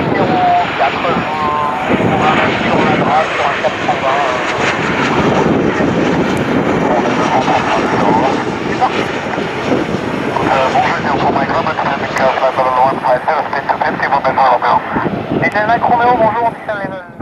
Roméo, bonjour, on tient les nœuds.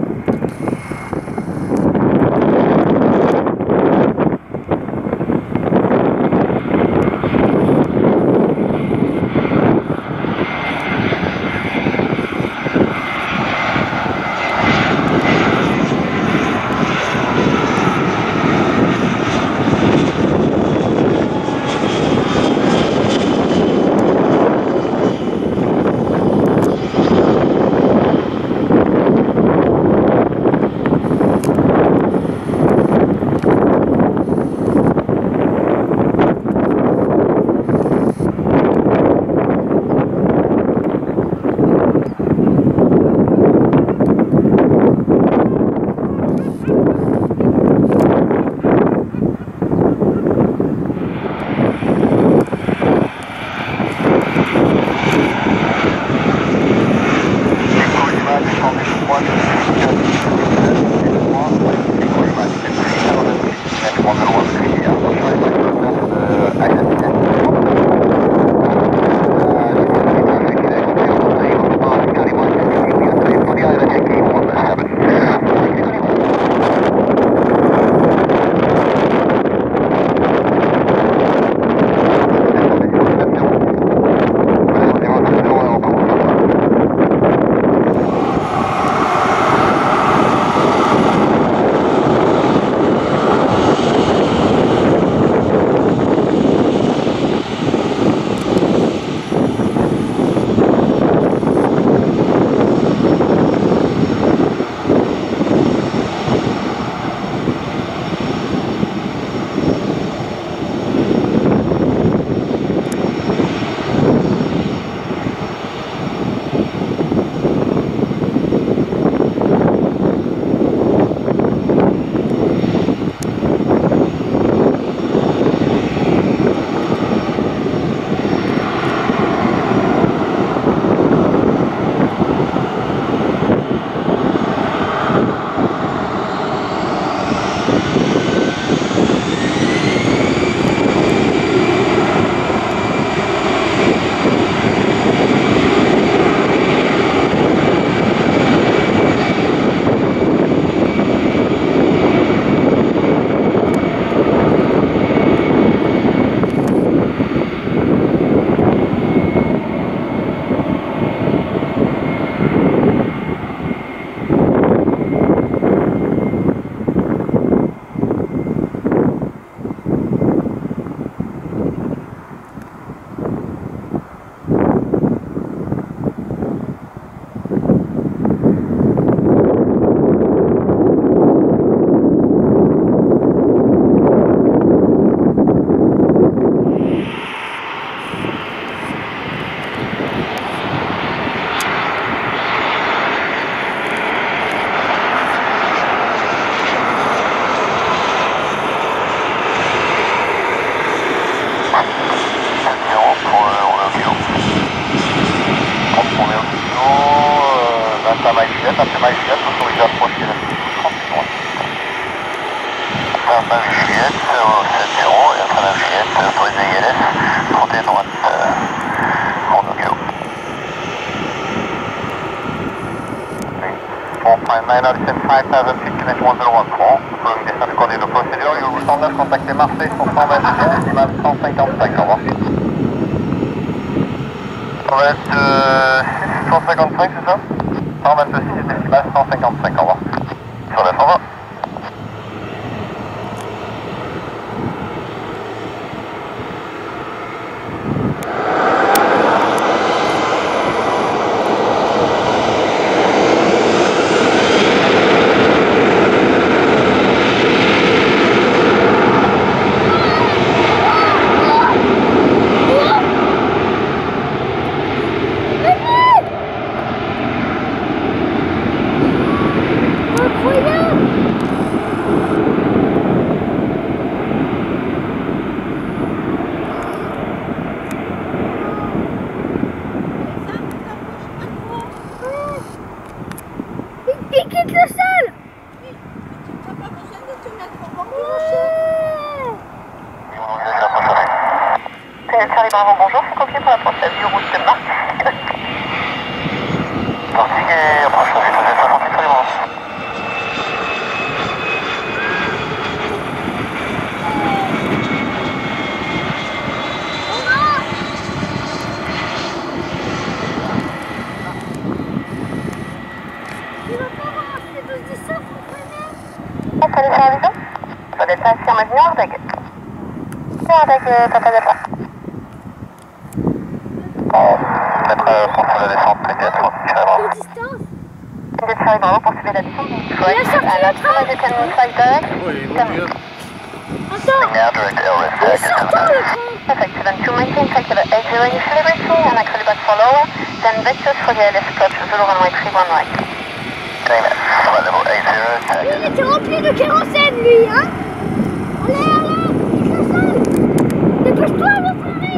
Après ma Juliette, autorisé à approcher la piste 30 secondes. Enfin, ma Juliette, 7-0, et après ma Juliette, autorisé ILS, 31 droite, on go. For flight 907 5000 feet, connect 1014, following descent according to procedure, you will 109, contactez Marseille sur 126, image 155, au revoir. On va être 155, c'est ça? 126 décimales 155, au revoir. Sur la 120. Incroyable! quitte le sol. Oui, tu n'as pas besoin de te mettre au bord du rocher. Charlie Bravo, bonjour, c'est copié pour la procédure route de Marseille. Marseille, approche vite, 68 Charlie Bravo. Salut Charlie, pas d'être assis en avion avec papa départ. Peut-être poursuivre la descente immédiatement, Charlie Bravo. Quelle distance? Charlie Bravo, poursuivre la descente. Il a sorti le train. Oui, il vaut mieux. Attends, Now direct LS il est sortant le train. Perfect, so then 2 maintain, take the 80 initially braking and actually back for lower, then vectors for the LS approach, Zulu runway 31 right. Getting that, flight level 80, Il était rempli de kérosène lui, hein. Allez, allez, quitte le sol. Dépêche-toi, mon frère.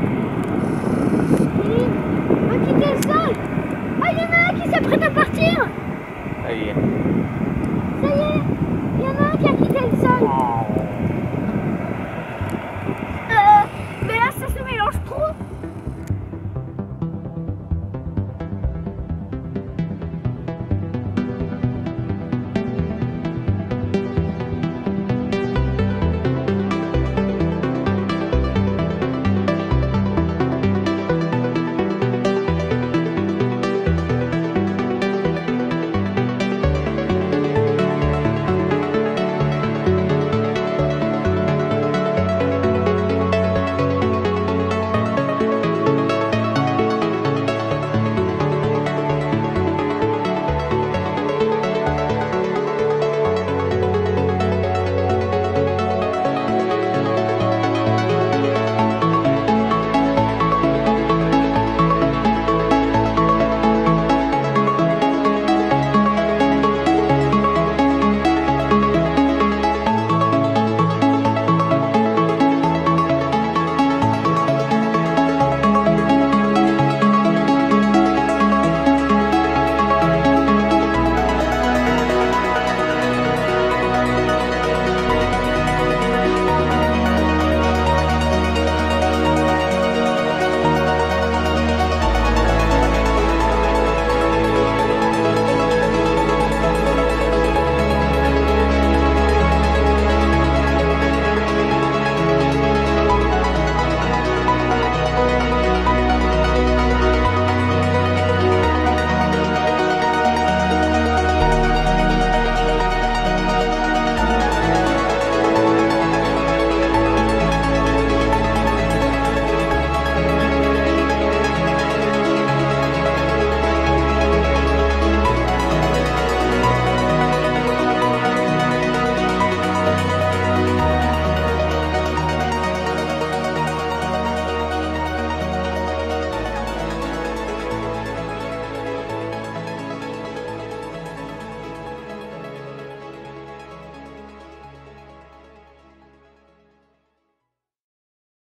Va quitter le sol. Ah, il y en a un qui s'apprête à partir. Ça y est. Ça y est, il y en a un qui a quitté le sol.